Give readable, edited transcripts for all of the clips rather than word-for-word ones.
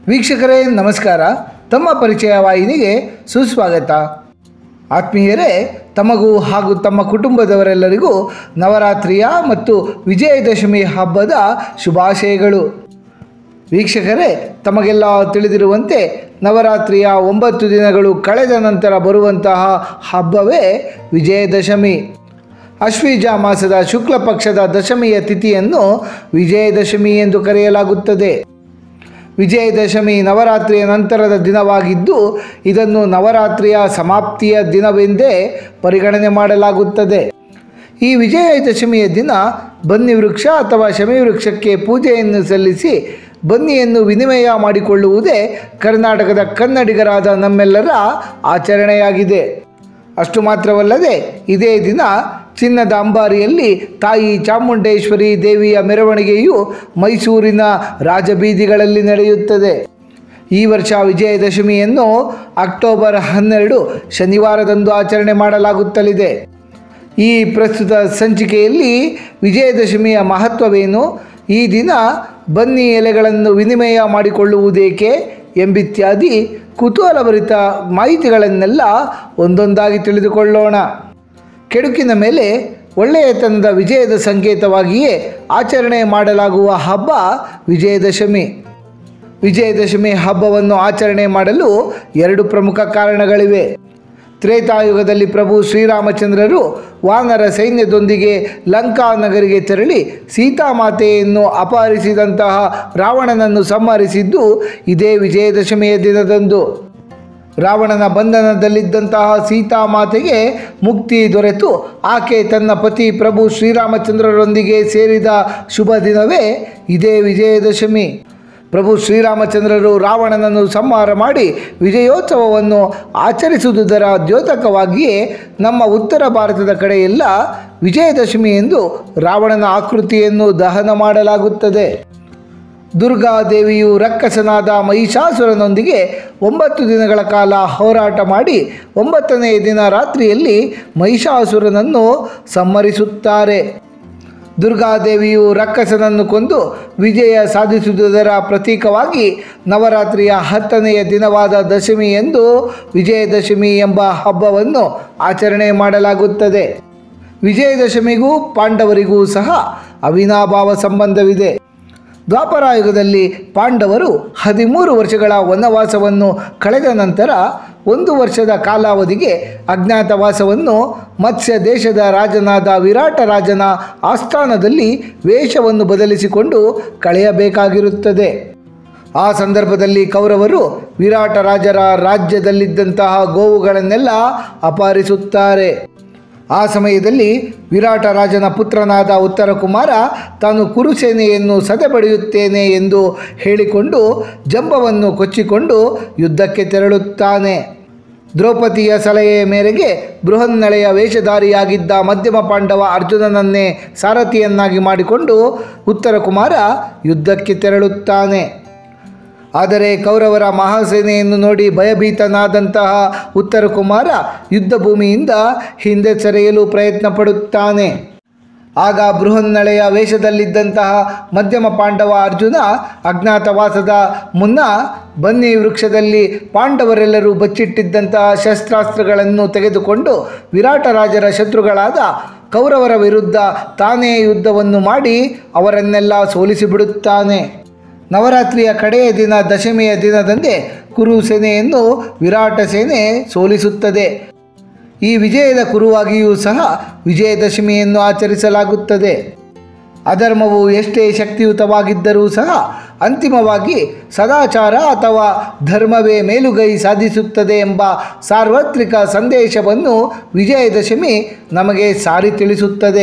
ವೀಕ್ಷಕರೇ ನಮಸ್ಕಾರ. ತಮ್ಮ ಪರಿಚಯ ವಾಹಿನಿಗೆ ಸುಸ್ವಾಗತ. ಆತ್ಮೀಯರೇ, ತಮಗೂ ಹಾಗೂ ತಮ್ಮ ಕುಟುಂಬದವರೆಲ್ಲರಿಗೂ ನವರಾತ್ರಿಯ ಮತ್ತು ವಿಜಯದಶಮಿ ಹಬ್ಬದ ಶುಭಾಶಯಗಳು. ವೀಕ್ಷಕರೇ, ತಮಗೆಲ್ಲ ತಿಳಿದಿರುವಂತೆ ನವರಾತ್ರಿಯ 9 ದಿನಗಳು ಕಳೆದ ನಂತರ ಬರುವಂತಹ ಹಬ್ಬವೇ ವಿಜಯದಶಮಿ. ಅಶ್ವೀಜ ಮಾಸದ ಶುಕ್ಲ ಪಕ್ಷದ ದಶಮಿಯ ತಿಥಿಯನ್ನು ವಿಜಯದಶಮಿ ಎಂದು ಕರೆಯಲಾಗುತ್ತದೆ. ವಿಜಯದಶಮಿ ನವರಾತ್ರಿಯ ನಂತರದ ದಿನವಾಗಿದ್ದು ಇದನ್ನು ನವರಾತ್ರಿಯ ಸಮಾಪ್ತಿಯ ದಿನವೆಂದೇ ಪರಿಗಣನೆ ಮಾಡಲಾಗುತ್ತದೆ. ಈ ವಿಜಯದಶಮಿಯ ದಿನ ಬನ್ನಿ ವೃಕ್ಷ ಅಥವಾ ಶಮಿ ವೃಕ್ಷಕ್ಕೆ ಪೂಜೆಯನ್ನು ಸಲ್ಲಿಸಿ ಬನ್ನಿಯನ್ನು ವಿನಿಮಯ ಮಾಡಿಕೊಳ್ಳುವುದೇ ಕರ್ನಾಟಕದ ಕನ್ನಡಿಗರಾದ ನಮ್ಮೆಲ್ಲರ ಆಚರಣೆಯಾಗಿದೆ. ಅಷ್ಟು ಮಾತ್ರವಲ್ಲದೆ ಇದೇ ದಿನ ಚಿನ್ನದ ಅಂಬಾರಿಯಲ್ಲಿ ತಾಯಿ ಚಾಮುಂಡೇಶ್ವರಿ ದೇವಿಯ ಮೆರವಣಿಗೆಯು ಮೈಸೂರಿನ ರಾಜಬೀದಿಗಳಲ್ಲಿ ನಡೆಯುತ್ತದೆ. ಈ ವರ್ಷ ವಿಜಯದಶಮಿಯನ್ನು ಅಕ್ಟೋಬರ್ 12 ಶನಿವಾರದಂದು ಆಚರಣೆ ಮಾಡಲಾಗುತ್ತಲಿದೆ. ಈ ಪ್ರಸ್ತುತ ಸಂಚಿಕೆಯಲ್ಲಿ ವಿಜಯದಶಮಿಯ ಮಹತ್ವವೇನು, ಈ ದಿನ ಬನ್ನಿ ಎಲೆಗಳನ್ನು ವಿನಿಮಯ ಮಾಡಿಕೊಳ್ಳುವುದೇಕೆ ಎಂಬಿತ್ಯಾದಿ ಕುತೂಹಲಭರಿತ ಮಾಹಿತಿಗಳನ್ನೆಲ್ಲ ಒಂದೊಂದಾಗಿ ತಿಳಿದುಕೊಳ್ಳೋಣ. ಕೆಡುಕಿನ ಮೇಲೆ ಒಳ್ಳೆಯತನದ ವಿಜಯದ ಸಂಕೇತವಾಗಿಯೇ ಆಚರಣೆ ಮಾಡಲಾಗುವ ಹಬ್ಬ ವಿಜಯದಶಮಿ. ವಿಜಯದಶಮಿ ಹಬ್ಬವನ್ನು ಆಚರಣೆ ಮಾಡಲು 2 ಪ್ರಮುಖ ಕಾರಣಗಳಿವೆ. ತ್ರೇತಾಯುಗದಲ್ಲಿ ಪ್ರಭು ಶ್ರೀರಾಮಚಂದ್ರರು ವಾನರ ಸೈನ್ಯದೊಂದಿಗೆ ಲಂಕಾ ನಗರಿಗೆ ತೆರಳಿ ಸೀತಾಮಾತೆಯನ್ನು ಅಪಹರಿಸಿದಂತಹ ರಾವಣನನ್ನು ಸಂಹರಿಸಿದ್ದು ಇದೇ ವಿಜಯದಶಮಿಯ ದಿನದಂದು. ರಾವಣನ ಬಂಧನದಲ್ಲಿದ್ದಂತಹ ಸೀತಾಮಾತೆಗೆ ಮುಕ್ತಿ ದೊರೆತು ಆಕೆ ತನ್ನ ಪತಿ ಪ್ರಭು ಶ್ರೀರಾಮಚಂದ್ರರೊಂದಿಗೆ ಸೇರಿದ ಶುಭ ದಿನವೇ ಇದೇ ವಿಜಯದಶಮಿ. ಪ್ರಭು ಶ್ರೀರಾಮಚಂದ್ರರು ರಾವಣನನ್ನು ಸಂಹಾರ ಮಾಡಿ ವಿಜಯೋತ್ಸವವನ್ನು ಆಚರಿಸುವುದರ ದ್ಯೋತಕವಾಗಿಯೇ ನಮ್ಮ ಉತ್ತರ ಭಾರತದ ಕಡೆಯೆಲ್ಲ ವಿಜಯದಶಮಿ ಎಂದು ರಾವಣನ ಆಕೃತಿಯನ್ನು ದಹನ ಮಾಡಲಾಗುತ್ತದೆ. ದುರ್ಗಾದೇವಿಯು ರಕ್ಕಸನಾದ ಮಹಿಷಾಸುರನೊಂದಿಗೆ 9 ದಿನಗಳ ಕಾಲ ಹೋರಾಟ ಮಾಡಿ 9ನೇ ದಿನ ರಾತ್ರಿಯಲ್ಲಿ ಮಹಿಷಾಸುರನನ್ನು ಸಂಹರಿಸುತ್ತಾರೆ. ದುರ್ಗಾದೇವಿಯು ರಕ್ಕಸನನ್ನು ಕೊಂದು ವಿಜಯ ಸಾಧಿಸುವುದರ ಪ್ರತೀಕವಾಗಿ ನವರಾತ್ರಿಯ 10ನೆಯ ದಿನವಾದ ದಶಮಿ ಎಂದು ವಿಜಯದಶಮಿ ಎಂಬ ಹಬ್ಬವನ್ನು ಆಚರಣೆ ಮಾಡಲಾಗುತ್ತದೆ. ವಿಜಯದಶಮಿಗೂ ಪಾಂಡವರಿಗೂ ಸಹ ಅವಿನಾಭಾವ ಸಂಬಂಧವಿದೆ. ದ್ವಾಪರಾಯುಗದಲ್ಲಿ ಪಾಂಡವರು 13 ವರ್ಷಗಳ ವನವಾಸವನ್ನು ಕಳೆದ ನಂತರ 1 ವರ್ಷದ ಕಾಲಾವಧಿಗೆ ಅಜ್ಞಾತವಾಸವನ್ನು ಮತ್ಸ್ಯ ದೇಶದ ರಾಜನಾದ ವಿರಾಟ ರಾಜನ ಆಸ್ಥಾನದಲ್ಲಿ ವೇಷವನ್ನು ಬದಲಿಸಿಕೊಂಡು ಕಳೆಯಬೇಕಾಗಿರುತ್ತದೆ. ಆ ಸಂದರ್ಭದಲ್ಲಿ ಕೌರವರು ವಿರಾಟ ರಾಜರ ರಾಜ್ಯದಲ್ಲಿದ್ದಂತಹ ಗೋವುಗಳನ್ನೆಲ್ಲ ಅಪಹರಿಸುತ್ತಾರೆ. ಆ ಸಮಯದಲ್ಲಿ ವಿರಾಟ ರಾಜನ ಪುತ್ರನಾದ ಉತ್ತರ ಕುಮಾರ ತಾನು ಕುರುಸೇನೆಯನ್ನು ಸದೆಬಡಿಯುತ್ತೇನೆ ಎಂದು ಹೇಳಿಕೊಂಡು ಜಂಬವನ್ನು ಕೊಚ್ಚಿಕೊಂಡು ಯುದ್ಧಕ್ಕೆ ತೆರಳುತ್ತಾನೆ. ದ್ರೌಪದಿಯ ಸಲಹೆಯ ಮೇರೆಗೆ ಬೃಹನ್ನಳೆಯ ವೇಷಧಾರಿಯಾಗಿದ್ದ ಮಧ್ಯಮ ಪಾಂಡವ ಅರ್ಜುನನನ್ನೇ ಸಾರಥಿಯನ್ನಾಗಿ ಮಾಡಿಕೊಂಡು ಉತ್ತರ ಕುಮಾರ ಯುದ್ಧಕ್ಕೆ ತೆರಳುತ್ತಾನೆ. ಆದರೆ ಕೌರವರ ಮಹಾಸೇನೆಯನ್ನು ನೋಡಿ ಭಯಭೀತನಾದಂತಹ ಉತ್ತರ ಕುಮಾರ ಯುದ್ಧ ಭೂಮಿಯಿಂದ ಹಿಂದೆ ಸರಿಯಲು ಪ್ರಯತ್ನ ಪಡುತ್ತಾನೆ. ಆಗ ಬೃಹನ್ನಳೆಯ ವೇಷದಲ್ಲಿದ್ದಂತಹ ಮಧ್ಯಮ ಪಾಂಡವ ಅರ್ಜುನ ಅಜ್ಞಾತವಾಸದ ಮುನ್ನ ಬನ್ನಿ ವೃಕ್ಷದಲ್ಲಿ ಪಾಂಡವರೆಲ್ಲರೂ ಬಚ್ಚಿಟ್ಟಿದ್ದಂತಹ ಶಸ್ತ್ರಾಸ್ತ್ರಗಳನ್ನು ತೆಗೆದುಕೊಂಡು ವಿರಾಟ ರಾಜರ ಶತ್ರುಗಳಾದ ಕೌರವರ ವಿರುದ್ಧ ತಾನೇ ಯುದ್ಧವನ್ನು ಮಾಡಿ ಅವರನ್ನೆಲ್ಲ ಸೋಲಿಸಿಬಿಡುತ್ತಾನೆ. ನವರಾತ್ರಿಯ ಕಡೆಯ ದಿನ ದಶಮಿಯ ದಿನದಂದೇ ಕುರು ಸೇನೆಯನ್ನು ವಿರಾಟ ಸೇನೆ ಸೋಲಿಸುತ್ತದೆ. ಈ ವಿಜಯದ ಕುರುವಾಗಿಯೂ ಸಹ ವಿಜಯದಶಮಿಯನ್ನು ಆಚರಿಸಲಾಗುತ್ತದೆ. ಅಧರ್ಮವು ಎಷ್ಟೇ ಶಕ್ತಿಯುತವಾಗಿದ್ದರೂ ಸಹ ಅಂತಿಮವಾಗಿ ಸದಾಚಾರ ಅಥವಾ ಧರ್ಮವೇ ಮೇಲುಗೈ ಸಾಧಿಸುತ್ತದೆ ಎಂಬ ಸಾರ್ವತ್ರಿಕ ಸಂದೇಶವನ್ನು ವಿಜಯದಶಮಿ ನಮಗೆ ಸಾರಿ ತಿಳಿಸುತ್ತದೆ.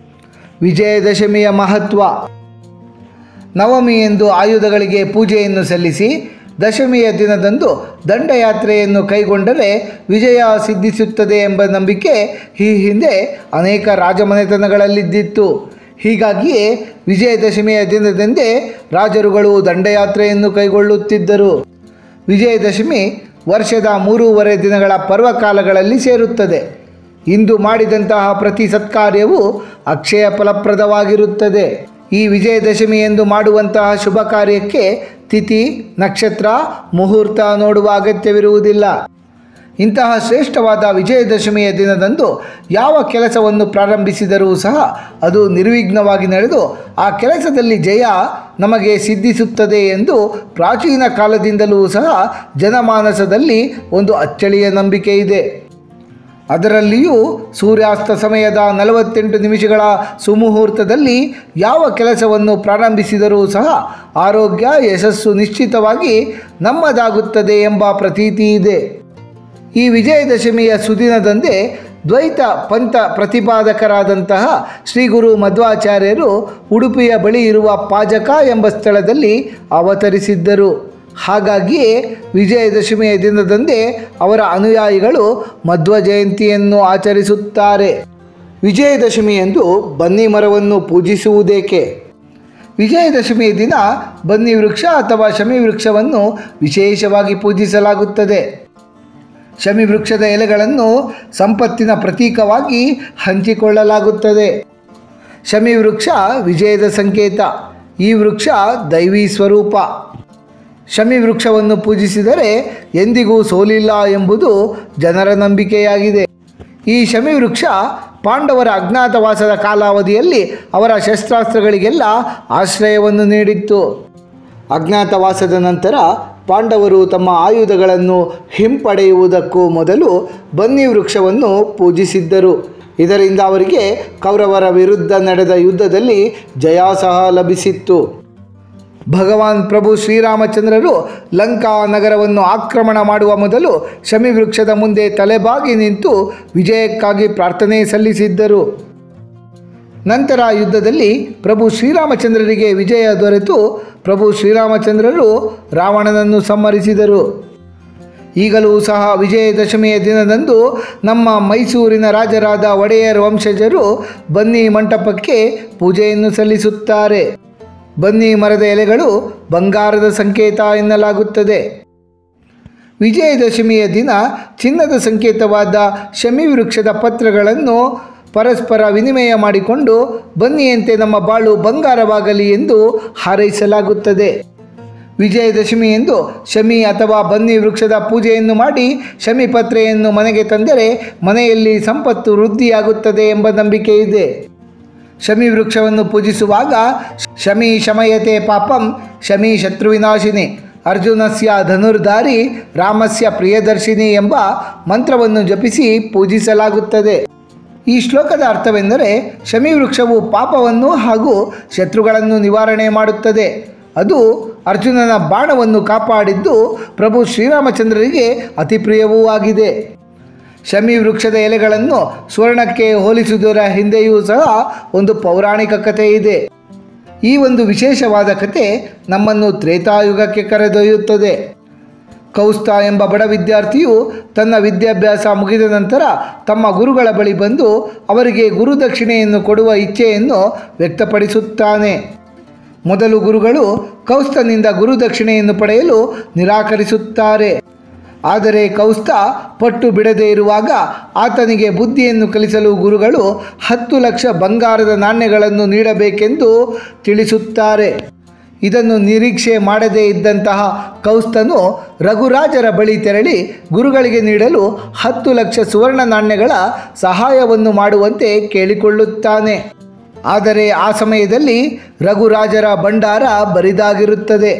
ವಿಜಯದಶಮಿಯ ಮಹತ್ವ: ನವಮಿಯಂದು ಆಯುಧಗಳಿಗೆ ಪೂಜೆಯನ್ನು ಸಲ್ಲಿಸಿ ದಶಮಿಯ ದಿನದಂದು ದಂಡಯಾತ್ರೆಯನ್ನು ಕೈಗೊಂಡರೆ ವಿಜಯ ಸಿದ್ಧಿಸುತ್ತದೆ ಎಂಬ ನಂಬಿಕೆ ಈ ಹಿಂದೆ ಅನೇಕ ರಾಜಮನೆತನಗಳಲ್ಲಿದ್ದಿತ್ತು. ಹೀಗಾಗಿಯೇ ವಿಜಯದಶಮಿಯ ದಿನದಂದೇ ರಾಜರುಗಳು ದಂಡಯಾತ್ರೆಯನ್ನು ಕೈಗೊಳ್ಳುತ್ತಿದ್ದರು. ವಿಜಯದಶಮಿ ವರ್ಷದ 3.5 ದಿನಗಳ ಪರ್ವಕಾಲಗಳಲ್ಲಿ ಸೇರುತ್ತದೆ. ಇಂದು ಮಾಡಿದಂತಹ ಪ್ರತಿ ಸತ್ಕಾರ್ಯವೂ ಅಕ್ಷಯ ಫಲಪ್ರದವಾಗಿರುತ್ತದೆ. ಈ ವಿಜಯದಶಮಿ ಎಂದು ಮಾಡುವಂತಹ ಶುಭ ಕಾರ್ಯಕ್ಕೆ ತಿಥಿ, ನಕ್ಷತ್ರ, ಮುಹೂರ್ತ ನೋಡುವ ಅಗತ್ಯವಿರುವುದಿಲ್ಲ. ಇಂತಹ ಶ್ರೇಷ್ಠವಾದ ವಿಜಯದಶಮಿಯ ದಿನದಂದು ಯಾವ ಕೆಲಸವನ್ನು ಪ್ರಾರಂಭಿಸಿದರೂ ಸಹ ಅದು ನಿರ್ವಿಘ್ನವಾಗಿ ನಡೆದು ಆ ಕೆಲಸದಲ್ಲಿ ಜಯ ನಮಗೆ ಸಿದ್ಧಿಸುತ್ತದೆ ಎಂದು ಪ್ರಾಚೀನ ಕಾಲದಿಂದಲೂ ಸಹ ಜನಮಾನಸದಲ್ಲಿ ಒಂದು ಅಚ್ಚಳಿಯ ನಂಬಿಕೆ ಇದೆ. ಅದರಲ್ಲಿಯೂ ಸೂರ್ಯಾಸ್ತ ಸಮಯದ 48 ನಿಮಿಷಗಳ ಸುಮುಹೂರ್ತದಲ್ಲಿ ಯಾವ ಕೆಲಸವನ್ನು ಪ್ರಾರಂಭಿಸಿದರೂ ಸಹ ಆರೋಗ್ಯ, ಯಶಸ್ಸು ನಿಶ್ಚಿತವಾಗಿ ನಮ್ಮದಾಗುತ್ತದೆ ಎಂಬ ಪ್ರತೀತಿ ಇದೆ. ಈ ವಿಜಯದಶಮಿಯ ಸುದಿನದಂದೇ ದ್ವೈತ ಪಂಥ ಪ್ರತಿಪಾದಕರಾದಂತಹ ಶ್ರೀ ಗುರು ಮಧ್ವಾಚಾರ್ಯರು ಉಡುಪಿಯ ಬಳಿ ಇರುವ ಪಾಜಕ ಎಂಬ ಸ್ಥಳದಲ್ಲಿ ಅವತರಿಸಿದ್ದರು. ಹಾಗಾಗಿಯೇ ವಿಜಯದಶಮಿಯ ದಿನದಂದೇ ಅವರ ಅನುಯಾಯಿಗಳು ಮಧ್ವ ಜಯಂತಿಯನ್ನು ಆಚರಿಸುತ್ತಾರೆ. ವಿಜಯದಶಮಿಯಂದು ಬನ್ನಿ ಮರವನ್ನು ಪೂಜಿಸುವುದೇಕೆ? ವಿಜಯದಶಮಿಯ ದಿನ ಬನ್ನಿ ವೃಕ್ಷ ಅಥವಾ ಶಮಿ ವೃಕ್ಷವನ್ನು ವಿಶೇಷವಾಗಿ ಪೂಜಿಸಲಾಗುತ್ತದೆ. ಶಮಿ ವೃಕ್ಷದ ಎಲೆಗಳನ್ನು ಸಂಪತ್ತಿನ ಪ್ರತೀಕವಾಗಿ ಹಂಚಿಕೊಳ್ಳಲಾಗುತ್ತದೆ. ಶಮಿ ವೃಕ್ಷ ವಿಜಯದ ಸಂಕೇತ. ಈ ವೃಕ್ಷ ದೈವಿ ಸ್ವರೂಪ. ಶಮಿ ವೃಕ್ಷವನ್ನು ಪೂಜಿಸಿದರೆ ಎಂದಿಗೂ ಸೋಲಿಲ್ಲ ಎಂಬುದು ಜನರ ನಂಬಿಕೆಯಾಗಿದೆ. ಈ ಶಮಿ ವೃಕ್ಷ ಪಾಂಡವರ ಅಜ್ಞಾತವಾಸದ ಕಾಲಾವಧಿಯಲ್ಲಿ ಅವರ ಶಸ್ತ್ರಾಸ್ತ್ರಗಳಿಗೆಲ್ಲ ಆಶ್ರಯವನ್ನು ನೀಡಿತ್ತು. ಅಜ್ಞಾತವಾಸದ ನಂತರ ಪಾಂಡವರು ತಮ್ಮ ಆಯುಧಗಳನ್ನು ಹಿಂಪಡೆಯುವುದಕ್ಕೂ ಮೊದಲು ಬನ್ನಿ ವೃಕ್ಷವನ್ನು ಪೂಜಿಸಿದ್ದರು. ಇದರಿಂದ ಅವರಿಗೆ ಕೌರವರ ವಿರುದ್ಧ ನಡೆದ ಯುದ್ಧದಲ್ಲಿ ಜಯ ಸಹ ಲಭಿಸಿತ್ತು. ಭಗವಾನ್ ಪ್ರಭು ಶ್ರೀರಾಮಚಂದ್ರರು ಲಂಕಾ ನಗರವನ್ನು ಆಕ್ರಮಣ ಮಾಡುವ ಮೊದಲು ಶಮಿ ವೃಕ್ಷದ ಮುಂದೆ ತಲೆಬಾಗಿ ನಿಂತು ವಿಜಯಕ್ಕಾಗಿ ಪ್ರಾರ್ಥನೆ ಸಲ್ಲಿಸಿದ್ದರು. ನಂತರ ಯುದ್ಧದಲ್ಲಿ ಪ್ರಭು ಶ್ರೀರಾಮಚಂದ್ರರಿಗೆ ವಿಜಯ ದೊರೆತು ಪ್ರಭು ಶ್ರೀರಾಮಚಂದ್ರರು ರಾವಣನನ್ನು ಸಂಹರಿಸಿದರು. ಈಗಲೂ ಸಹ ವಿಜಯದಶಮಿಯ ದಿನದಂದು ನಮ್ಮ ಮೈಸೂರಿನ ರಾಜರಾದ ಒಡೆಯರ್ ವಂಶಜರು ಬನ್ನಿ ಮಂಟಪಕ್ಕೆ ಪೂಜೆಯನ್ನು ಸಲ್ಲಿಸುತ್ತಾರೆ. ಬನ್ನಿ ಮರದ ಎಲೆಗಳು ಬಂಗಾರದ ಸಂಕೇತ ಎನ್ನಲಾಗುತ್ತದೆ. ವಿಜಯದಶಮಿಯ ದಿನ ಚಿನ್ನದ ಸಂಕೇತವಾದ ಶಮಿ ವೃಕ್ಷದ ಪತ್ರಗಳನ್ನು ಪರಸ್ಪರ ವಿನಿಮಯ ಮಾಡಿಕೊಂಡು ಬನ್ನಿಯಂತೆ ನಮ್ಮ ಬಾಳು ಬಂಗಾರವಾಗಲಿ ಎಂದು ಹಾರೈಸಲಾಗುತ್ತದೆ. ವಿಜಯದಶಮಿಯಂದು ಶಮಿ ಅಥವಾ ಬನ್ನಿ ವೃಕ್ಷದ ಪೂಜೆಯನ್ನು ಮಾಡಿ ಶಮಿ ಪತ್ರೆಯನ್ನು ಮನೆಗೆ ತಂದರೆ ಮನೆಯಲ್ಲಿ ಸಂಪತ್ತು ವೃದ್ಧಿಯಾಗುತ್ತದೆ ಎಂಬ ನಂಬಿಕೆ ಇದೆ. ಶಮಿ ವೃಕ್ಷವನ್ನು ಪೂಜಿಸುವಾಗ ಶಮಿ ಶಮಯತೆ ಪಾಪಂ ಶಮಿ ಶತ್ರುವಿನಾಶಿನಿ ಅರ್ಜುನಸ್ಯ ಧನುರ್ಧಾರಿ ರಾಮಸ್ಯ ಪ್ರಿಯದರ್ಶಿನಿ ಎಂಬ ಮಂತ್ರವನ್ನು ಜಪಿಸಿ ಪೂಜಿಸಲಾಗುತ್ತದೆ. ಈ ಶ್ಲೋಕದ ಅರ್ಥವೆಂದರೆ ಶಮಿ ವೃಕ್ಷವು ಪಾಪವನ್ನು ಹಾಗೂ ಶತ್ರುಗಳನ್ನು ನಿವಾರಣೆ ಮಾಡುತ್ತದೆ. ಅದು ಅರ್ಜುನನ ಬಾಣವನ್ನು ಕಾಪಾಡಿದ್ದು ಪ್ರಭು ಶ್ರೀರಾಮಚಂದ್ರರಿಗೆ ಅತಿ ಪ್ರಿಯವೂ ಆಗಿದೆ. ಶಮಿ ವೃಕ್ಷದ ಎಲೆಗಳನ್ನು ಸ್ವರ್ಣಕ್ಕೆ ಹೋಲಿಸುವುದರ ಹಿಂದೆಯೂ ಸಹ ಒಂದು ಪೌರಾಣಿಕ ಕಥೆ ಇದೆ. ಈ ಒಂದು ವಿಶೇಷವಾದ ಕಥೆ ನಮ್ಮನ್ನು ತ್ರೇತಾಯುಗಕ್ಕೆ ಕರೆದೊಯ್ಯುತ್ತದೆ. ಕೌಸ್ತ ಎಂಬ ಬಡ ವಿದ್ಯಾರ್ಥಿಯು ತನ್ನ ವಿದ್ಯಾಭ್ಯಾಸ ಮುಗಿದ ನಂತರ ತಮ್ಮ ಗುರುಗಳ ಬಳಿ ಬಂದು ಅವರಿಗೆ ಗುರುದಕ್ಷಿಣೆಯನ್ನು ಕೊಡುವ ಇಚ್ಛೆಯನ್ನು ವ್ಯಕ್ತಪಡಿಸುತ್ತಾನೆ. ಮೊದಲು ಗುರುಗಳು ಕೌಸ್ತನಿಂದ ಗುರುದಕ್ಷಿಣೆಯನ್ನು ಪಡೆಯಲು ನಿರಾಕರಿಸುತ್ತಾರೆ. ಆದರೆ ಕೌಸ್ತ ಪಟ್ಟು ಬಿಡದೇ ಇರುವಾಗ ಆತನಿಗೆ ಬುದ್ಧಿಯನ್ನು ಕಲಿಸಲು ಗುರುಗಳು 10 ಲಕ್ಷ ಬಂಗಾರದ ನಾಣ್ಯಗಳನ್ನು ನೀಡಬೇಕೆಂದು ತಿಳಿಸುತ್ತಾರೆ. ಇದನ್ನು ನಿರೀಕ್ಷೆ ಮಾಡದೇ ಇದ್ದಂತಹ ಕೌಸ್ತನು ರಘುರಾಜರ ಬಳಿ ತೆರಳಿ ಗುರುಗಳಿಗೆ ನೀಡಲು 10 ಲಕ್ಷ ಸುವರ್ಣ ನಾಣ್ಯಗಳ ಸಹಾಯವನ್ನು ಮಾಡುವಂತೆ ಕೇಳಿಕೊಳ್ಳುತ್ತಾನೆ. ಆದರೆ ಆ ಸಮಯದಲ್ಲಿ ರಘುರಾಜರ ಭಂಡಾರ ಬರಿದಾಗಿರುತ್ತದೆ.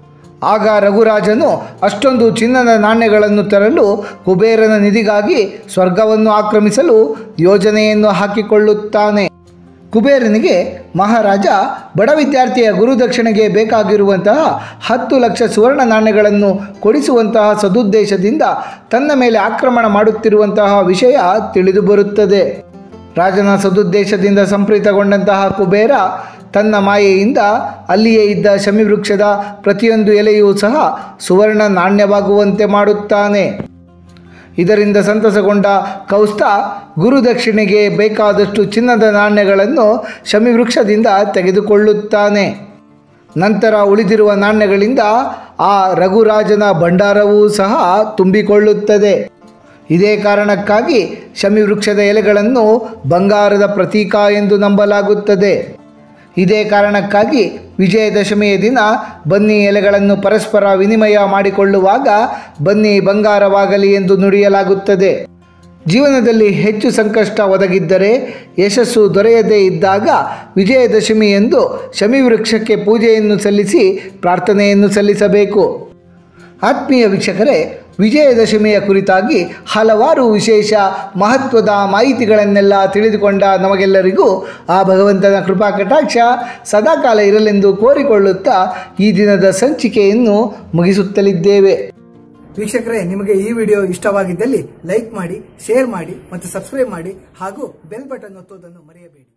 ಆಗ ರಘುರಾಜನು ಅಷ್ಟೊಂದು ಚಿನ್ನದ ನಾಣ್ಯಗಳನ್ನು ತರಲು ಕುಬೇರನ ನಿಧಿಗಾಗಿ ಸ್ವರ್ಗವನ್ನು ಆಕ್ರಮಿಸಲು ಯೋಜನೆಯನ್ನು ಹಾಕಿಕೊಳ್ಳುತ್ತಾನೆ. ಕುಬೇರನಿಗೆ ಮಹಾರಾಜ ಬಡ ವಿದ್ಯಾರ್ಥಿಯ ಗುರುದಕ್ಷಿಣೆಗೆ ಬೇಕಾಗಿರುವಂತಹ 10 ಲಕ್ಷ ಸುವರ್ಣ ನಾಣ್ಯಗಳನ್ನು ಕೊಡಿಸುವಂತಹ ಸದುದ್ದೇಶದಿಂದ ತನ್ನ ಮೇಲೆ ಆಕ್ರಮಣ ಮಾಡುತ್ತಿರುವಂತಹ ವಿಷಯ ತಿಳಿದು ಬರುತ್ತದೆ. ರಾಜನ ಸದುದ್ದೇಶದಿಂದ ಸಂಪ್ರೀತಗೊಂಡಂತಹ ಕುಬೇರ ತನ್ನ ಮಾಯೆಯಿಂದ ಅಲ್ಲಿಯೇ ಇದ್ದ ಶಮಿ ವೃಕ್ಷದ ಪ್ರತಿಯೊಂದು ಎಲೆಯೂ ಸಹ ಸುವರ್ಣ ನಾಣ್ಯವಾಗುವಂತೆ ಮಾಡುತ್ತಾನೆ. ಇದರಿಂದ ಸಂತಸಗೊಂಡ ಕೌಸ್ತ ಗುರುದಕ್ಷಿಣೆಗೆ ಬೇಕಾದಷ್ಟು ಚಿನ್ನದ ನಾಣ್ಯಗಳನ್ನು ಶಮಿ ವೃಕ್ಷದಿಂದ ತೆಗೆದುಕೊಳ್ಳುತ್ತಾನೆ. ನಂತರ ಉಳಿದಿರುವ ನಾಣ್ಯಗಳಿಂದ ಆ ರಘುರಾಜನ ಭಂಡಾರವೂ ಸಹ ತುಂಬಿಕೊಳ್ಳುತ್ತದೆ. ಇದೇ ಕಾರಣಕ್ಕಾಗಿ ಶಮಿ ವೃಕ್ಷದ ಎಲೆಗಳನ್ನು ಬಂಗಾರದ ಪ್ರತೀಕ ಎಂದು ನಂಬಲಾಗುತ್ತದೆ. ಇದೇ ಕಾರಣಕ್ಕಾಗಿ ವಿಜಯದಶಮಿಯ ದಿನ ಬನ್ನಿ ಎಲೆಗಳನ್ನು ಪರಸ್ಪರ ವಿನಿಮಯ ಮಾಡಿಕೊಳ್ಳುವಾಗ ಬನ್ನಿ ಬಂಗಾರವಾಗಲಿ ಎಂದು ನುಡಿಯಲಾಗುತ್ತದೆ. ಜೀವನದಲ್ಲಿ ಹೆಚ್ಚು ಸಂಕಷ್ಟ ಒದಗಿದ್ದರೆ, ಯಶಸ್ಸು ದೊರೆಯದೇ ಇದ್ದಾಗ ವಿಜಯದಶಮಿ ಎಂದು ಶಮಿ ವೃಕ್ಷಕ್ಕೆ ಪೂಜೆಯನ್ನು ಸಲ್ಲಿಸಿ ಪ್ರಾರ್ಥನೆಯನ್ನು ಸಲ್ಲಿಸಬೇಕು. ಆತ್ಮೀಯ ವೀಕ್ಷಕರೇ, ವಿಜಯದಶಮಿಯ ಕುರಿತಾಗಿ ಹಲವಾರು ವಿಶೇಷ ಮಹತ್ವದ ಮಾಹಿತಿಗಳನ್ನೆಲ್ಲ ತಿಳಿದುಕೊಂಡ ನಮಗೆಲ್ಲರಿಗೂ ಆ ಭಗವಂತನ ಕೃಪಾ ಕಟಾಕ್ಷ ಸದಾಕಾಲ ಇರಲೆಂದು ಕೋರಿಕೊಳ್ಳುತ್ತಾ ಈ ದಿನದ ಸಂಚಿಕೆಯನ್ನು ಮುಗಿಸುತ್ತಲಿದ್ದೇವೆ. ವೀಕ್ಷಕರೇ, ನಿಮಗೆ ಈ ವಿಡಿಯೋ ಇಷ್ಟವಾಗಿದ್ದಲ್ಲಿ ಲೈಕ್ ಮಾಡಿ, ಶೇರ್ ಮಾಡಿ ಮತ್ತು ಸಬ್ಸ್ಕ್ರೈಬ್ ಮಾಡಿ ಹಾಗೂ ಬೆಲ್ ಬಟನ್ ಒತ್ತುವುದನ್ನು ಮರೆಯಬೇಡಿ.